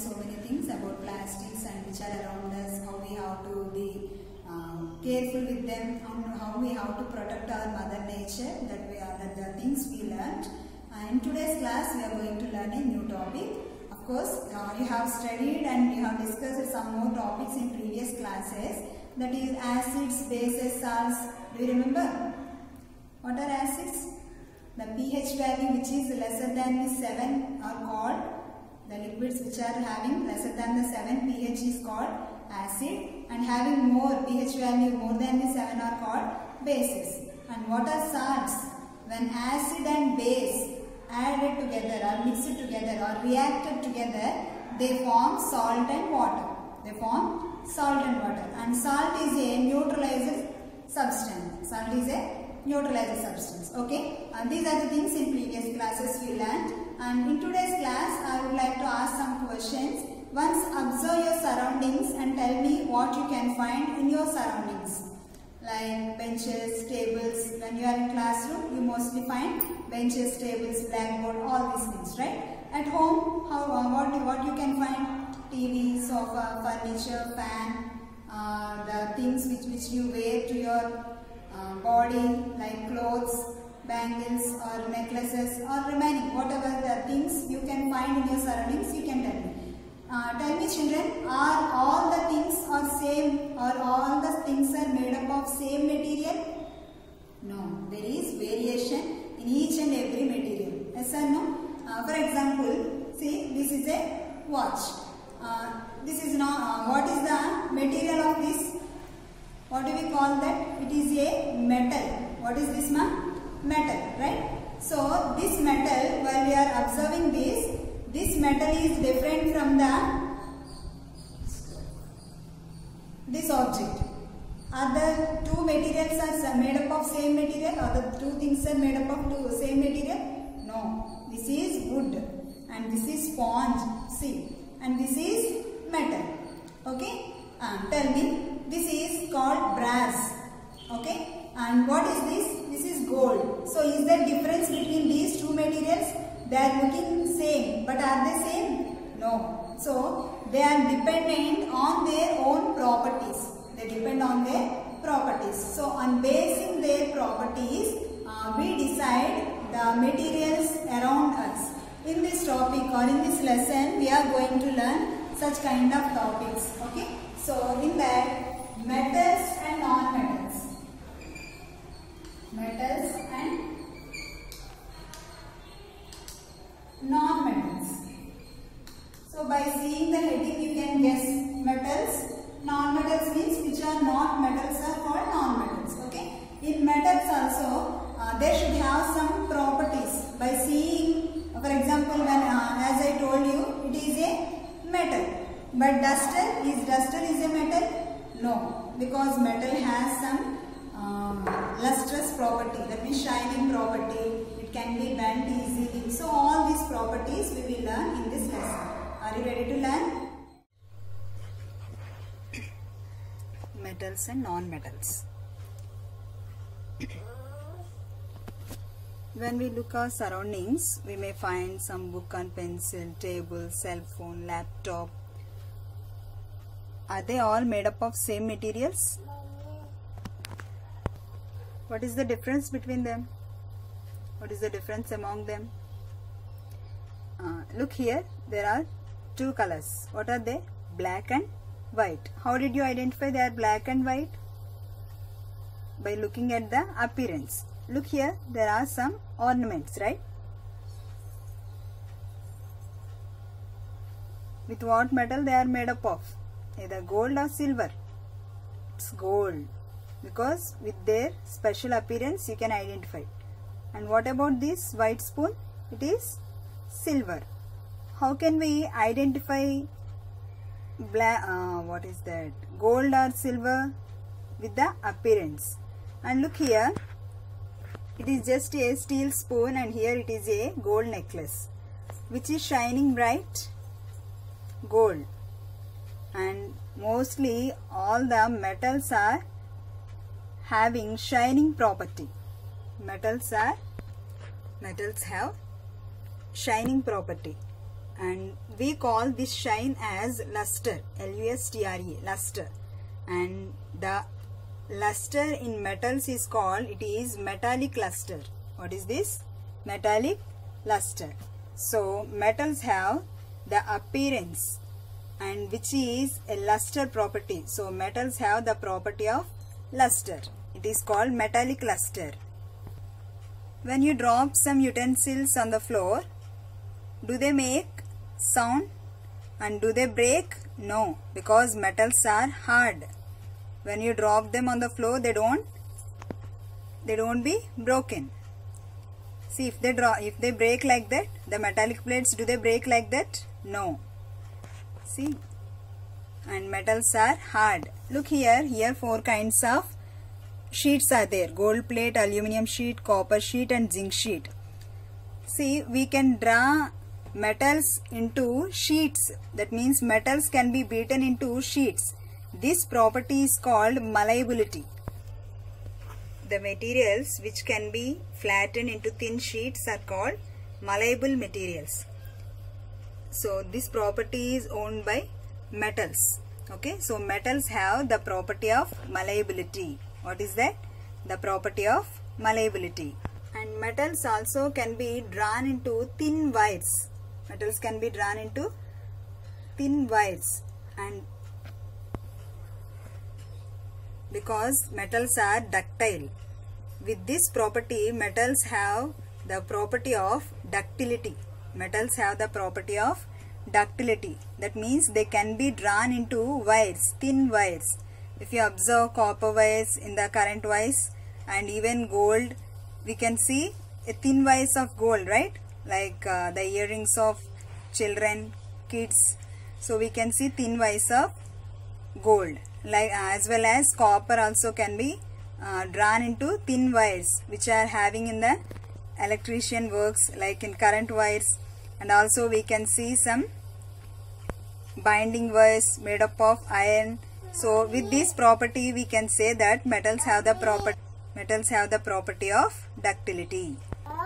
so many things about plastics and which are around us, how we have to be careful with them, how we have to protect our mother nature. That the things we learned. In today's class, we are going to learn a new topic. Of course, you have studied and you have discussed some more topics in previous classes. That is acids, bases, salts. Do you remember? What are acids? The pH value which is lesser than the 7 are called, the liquids which are having lesser than the 7 pH is called acid, and having more pH value more than the 7 are called bases. And what are salts? When acid and base added together or mixed together or reacted together, they form salt and water. They form salt and water. And salt is a neutralizing substance. Salt is a neutralizing substance. Okay. And these are the things in previous classes we learned. And in today's class, I would like to ask some questions. Once observe your surroundings and tell me what you can find in your surroundings. Like benches, tables. When you are in classroom, you mostly find benches, tables, blackboard, all these things, right? At home, what you can find? TV, sofa, furniture, fan, the things which you wear to your body, like clothes, bangles or necklaces, or remaining whatever the things you can find in your surroundings, you can tell me. Tell me children, are all the things are same or all the things are made up of same material? No, there is variation in each and every material. Yes or no? For example, see, this is a watch. This is not, what is the material of this? What do we call that? It is a metal. What is this, ma'am? Metal, right? So, this metal, while we are observing this metal is different from this object. Are the two materials are made up of same material, or the two things are made up of same material? No. This is wood and this is sponge, see, and this is metal. Okay? Tell me, this is called brass. Okay? And what is this? This is gold. So, is there difference between these two materials? They are looking same, but are they same? No. So, they are dependent on their own properties. They depend on their properties. So, on basing their properties, we decide the materials around us. In this topic or in this lesson, we are going to learn such kind of topics. Okay. So, in that, metals and non-metals. Metals and non-metals. So, by seeing the heading, you can guess metals. Non-metals means which are not metals are called non-metals. Okay. In metals also, they should have some properties. By seeing, for example, when as I told you, it is a metal. But duster is a metal? No, because metal has some lustrous property, that means shining property. It can be bent easily. So all these properties we will learn in this lesson. Are you ready to learn? Metals and non-metals. When we look our surroundings, we may find some book and pencil, table, cell phone, laptop. Are they all made up of same materials? What is the difference between them? What is the difference among them? Look here, there are two colors. What are they? Black and white. How did you identify they are black and white? By looking at the appearance. Look here, there are some ornaments, right? With what metal they are made up of? Either gold or silver. It's gold, because with their special appearance you can identify. And what about this white spoon? It is silver. How can we identify black, what is that, gold or silver? With the appearance. And look here, it is just a steel spoon, and here it is a gold necklace. Which is shining bright? Gold. And mostly all the metals are having shining property. Metals have shining property. and we call this shine as luster, L-U-S-T-R-E, luster. And the luster in metals is called, it is metallic luster. What is this? Metallic luster. So metals have the appearance and which is a luster property. So metals have the property of luster. It is called metallic luster. When you drop some utensils on the floor, do they make sound and do they break? No, because metals are hard. When you drop them on the floor, they don't be broken. See, if they break like that, the metallic plates, do they break like that? No. See, and metals are hard. Look here 4 kinds of sheets are there: gold plate, aluminum sheet, copper sheet and zinc sheet. See, we can draw metals into sheets. That means metals can be beaten into sheets. This property is called malleability. The materials which can be flattened into thin sheets are called malleable materials. So this property is owned by metals. Okay, so metals have the property of malleability. What is that? The property of malleability. And metals also can be drawn into thin wires. Metals can be drawn into thin wires, and because metals are ductile. With this property, metals have the property of ductility. Metals have the property of ductility. That means they can be drawn into wires, thin wires. If you observe copper wires in the current wires, and even gold, we can see a thin wires of gold, right? Like the earrings of children, kids. So we can see thin wires of gold. Like as well as copper also can be drawn into thin wires which are having in the electrician works, like in current wires. And also we can see some binding wires made up of iron. So with this property we can say that metals have the property of ductility.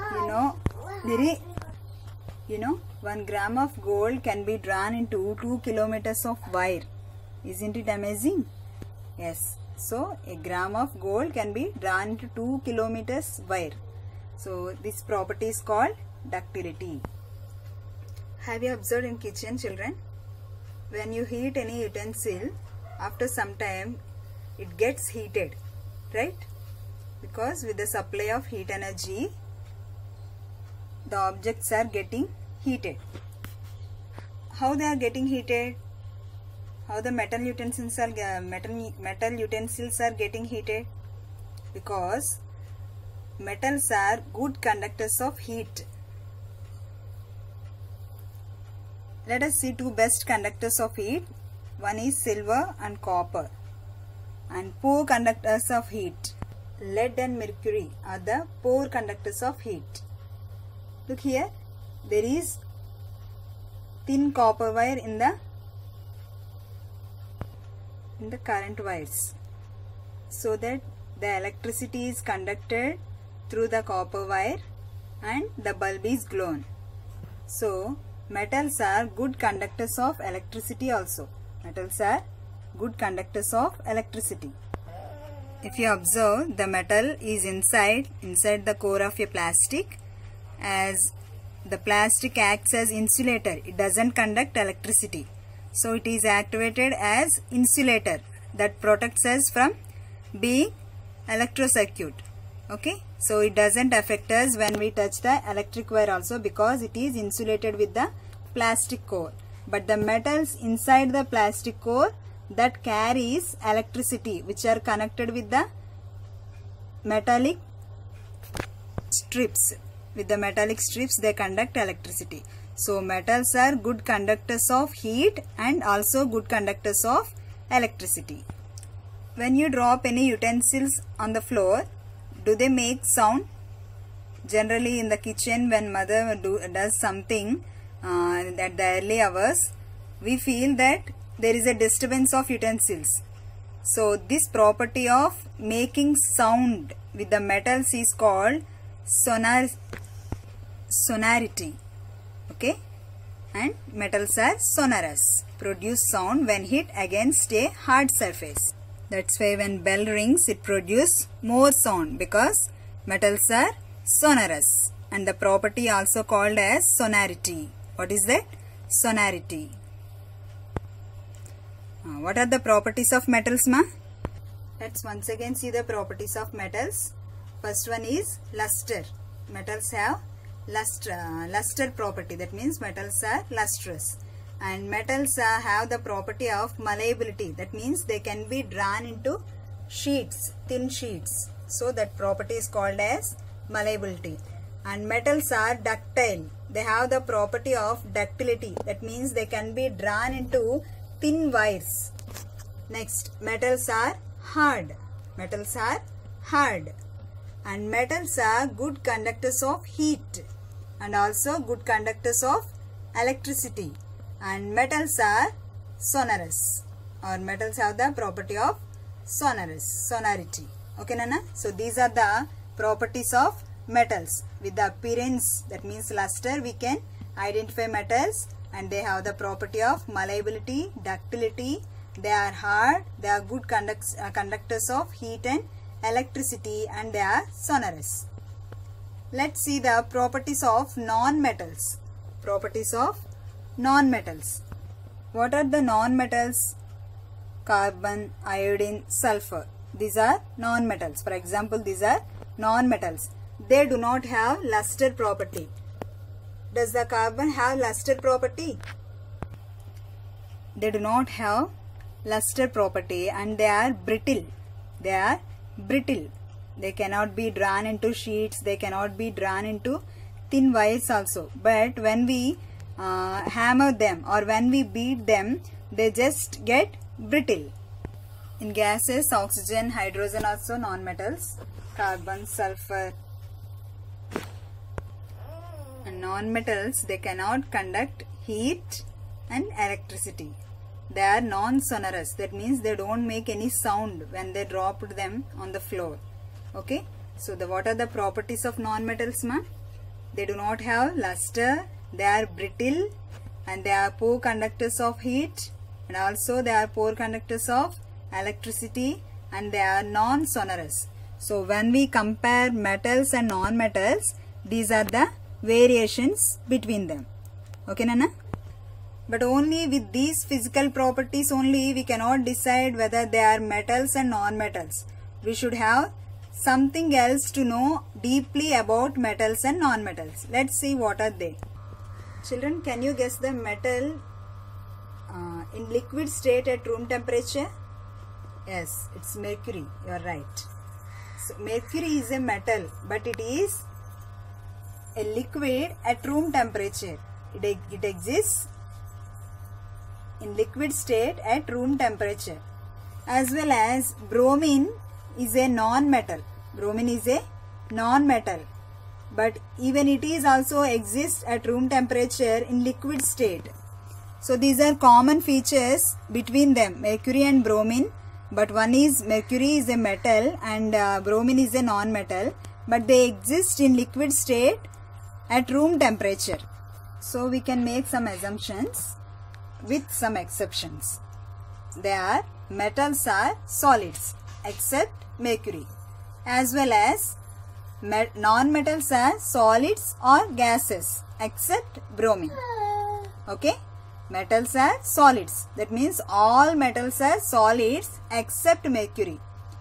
You know 1 gram of gold can be drawn into 2 kilometers of wire. Isn't it amazing? Yes. So a gram of gold can be drawn into 2 kilometers wire. So this property is called ductility. Have you observed in kitchen, children? When you heat any utensil, after some time it gets heated, right? Because with the supply of heat energy, the objects are getting heated. How they are getting heated? How the metal utensils are getting heated? Because metals are good conductors of heat. Let us see 2 best conductors of heat. One is silver and copper. And poor conductors of heat, lead and mercury, are the poor conductors of heat. Look here, there is thin copper wire in the current wires, so that the electricity is conducted through the copper wire and the bulb is glown. So metals are good conductors of electricity also. Metals are good conductors of electricity. If you observe, the metal is inside the core of a plastic, as the plastic acts as insulator. It doesn't conduct electricity. So it is activated as insulator that protects us from being electrocircuit. Okay, so it doesn't affect us when we touch the electric wire also, because it is insulated with the plastic core. But the metals inside the plastic core that carries electricity, which are connected with the metallic strips. With the metallic strips, they conduct electricity. So metals are good conductors of heat and also good conductors of electricity. When you drop any utensils on the floor, do they make sound? Generally in the kitchen, when mother does something at the early hours, we feel that there is a disturbance of utensils. So this property of making sound with the metals is called sonority. Okay, and metals are sonorous, produce sound when hit against a hard surface. That's why when bell rings it produces more sound because metals are sonorous, and the property also called as sonority. What is that? Sonority. What are the properties of metals, ma? Let's once again see the properties of metals. First one is luster. Metals have luster property. That means metals are lustrous. And metals have the property of malleability. That means they can be drawn into sheets, thin sheets. So that property is called as malleability. And metals are ductile. They have the property of ductility. That means they can be drawn into thin wires. Next, metals are hard. Metals are hard. And metals are good conductors of heat and also good conductors of electricity. And metals are sonorous, or metals have the property of sonority. Okay, Nana? So these are the properties of metals. With the appearance, that means luster, we can identify metals, and they have the property of malleability, ductility. They are hard, they are good conductors of heat and electricity, and they are sonorous. Let's see the properties of non-metals. Properties of non-metals. What are the non-metals? Carbon, iodine, sulfur. These are non-metals. For example, these are non-metals. They do not have luster property. Does the carbon have luster property? They do not have luster property, and they are brittle. They are brittle. They cannot be drawn into sheets. They cannot be drawn into thin wires also. But when we hammer them or when we beat them, they just get brittle. In gases, oxygen, hydrogen also non-metals. Carbon, sulfur. And non-metals, they cannot conduct heat and electricity. They are non-sonorous. That means they don't make any sound when they dropped them on the floor. Okay. So what are the properties of non-metals, ma? They do not have luster. They are brittle, and they are poor conductors of heat, and also they are poor conductors of electricity, and they are non-sonorous. So when we compare metals and non-metals, these are the variations between them. Okay, Nana? But only with these physical properties only we cannot decide whether they are metals and non-metals. We should have something else to know deeply about metals and non-metals. Let's see what are they. Children, can you guess the metal in liquid state at room temperature? Yes, it's mercury. You are right. So mercury is a metal, but it is a liquid at room temperature. It exists in liquid state at room temperature. As well as bromine is a non-metal. Bromine is a non-metal, but even it is also exists at room temperature in liquid state. So these are common features between them, mercury and bromine. But one is mercury is a metal and bromine is a non-metal, but they exist in liquid state at room temperature. So we can make some assumptions with some exceptions. Metals are solids except mercury, as well as non-metals are solids or gases except bromine. Okay, metals are solids. That means all metals are solids except mercury.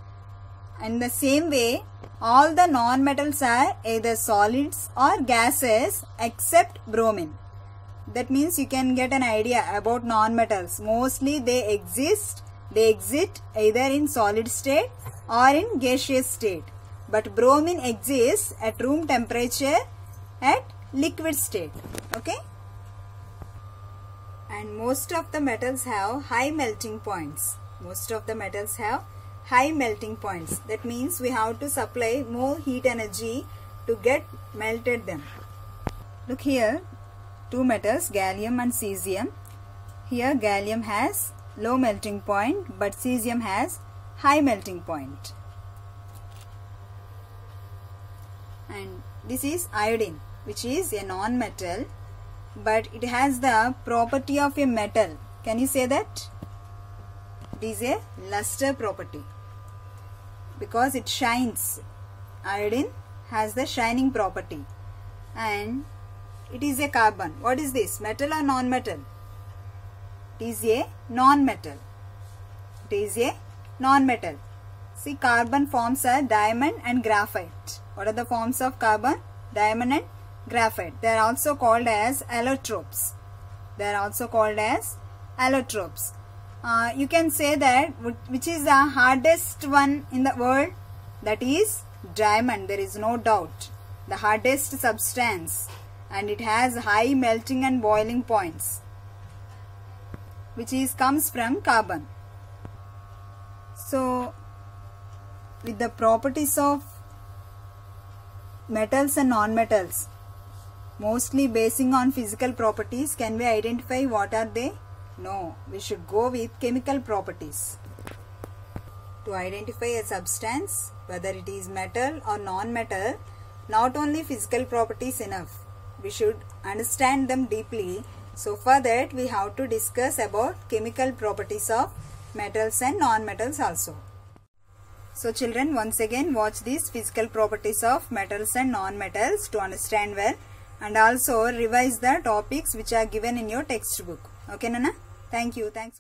In the same way, all the non-metals are either solids or gases except bromine. That means you can get an idea about non-metals. Mostly they exist either in solid state or in gaseous state. But bromine exists at room temperature at liquid state. Okay. And most of the metals have high melting points. Most of the metals have high melting points. That means we have to supply more heat energy to get melted them. Look here. Two metals, gallium and cesium. Here gallium has low melting point, but cesium has high melting point. And this is iodine, which is a non-metal. but it has the property of a metal. Can you say that? It is a luster property because it shines. Iodine has the shining property, and it is a carbon. What is this? Metal or non-metal? It is a non-metal. It is a non-metal. See, carbon forms are diamond and graphite. What are the forms of carbon? Diamond and graphite. They are also called as allotropes. They are also called as allotropes. You can say that which is the hardest one in the world? That is diamond. There is no doubt. The hardest substance, and it has high melting and boiling points, which comes from carbon. So, with the properties of metals and non-metals, mostly basing on physical properties, can we identify what are they? No, we should go with chemical properties. To identify a substance, whether it is metal or non-metal, not only physical properties enough. We should understand them deeply. So for that, we have to discuss about chemical properties of metals and non-metals also. So children, once again watch these physical properties of metals and non-metals to understand well, and also revise the topics which are given in your textbook. Okay, Nana? Thank you. Thanks.